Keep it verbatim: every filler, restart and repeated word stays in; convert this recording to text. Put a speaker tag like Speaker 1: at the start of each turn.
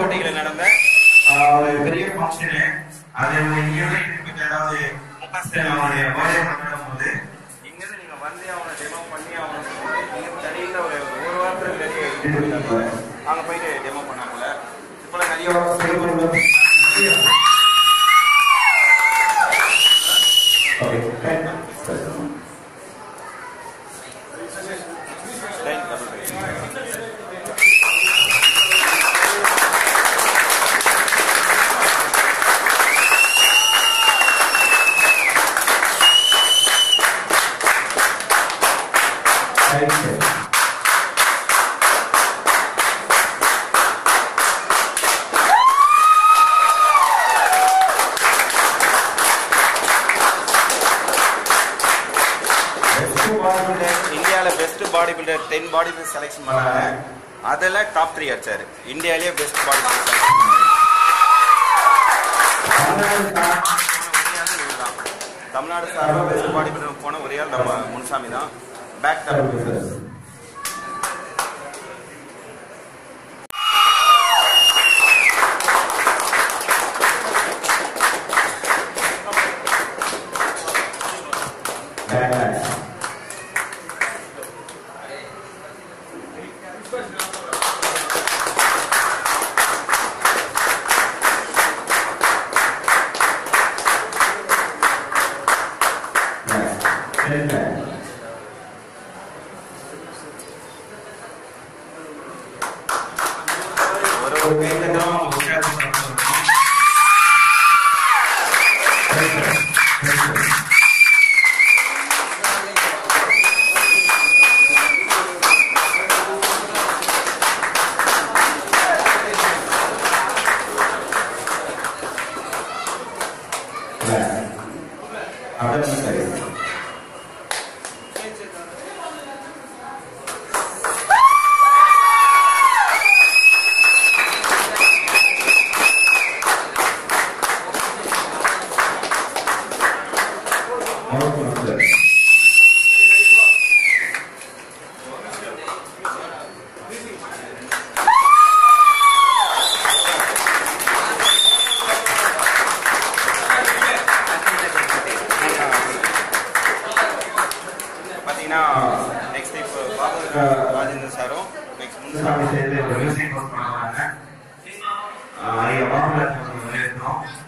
Speaker 1: புதுக்கோட்டையில் நடந்த ஒரு பெரிய ஃபங்க்ஷனு. அது ஏதாவது அவனுடைய பர்த்டே கொண்டாடும் போது இங்கிருந்து நீங்க வந்து அவனை டெமோ பண்ணி அவனை தனியில் ஒரு ஒரு வாரத்தில் நிறைய அங்கே போயிட்டு டெமோ பண்ணாங்கல்ல. இப்போ நிறைய இந்தியாவில் best body builder ten body builder selection பண்ணாங்க. அதில் டாப் த்ரீ அடிச்சாரு. இந்தியாவிலேயே பெஸ்ட் பாடி பில்டர் தான். தமிழ்நாடு சார்பாக பெஸ்ட் பாடி பில்டர் போன ஒரே ஆள் நம்ம முனுசாமி தான். பேக் டாப் நெக்ஸ்ட் இப்போ ராஜேந்திர சாரும் நெக்ஸ்ட் முனுசாமி சேர்ந்து மியூசிக் போஸ்ட் பண்ணுவாங்க.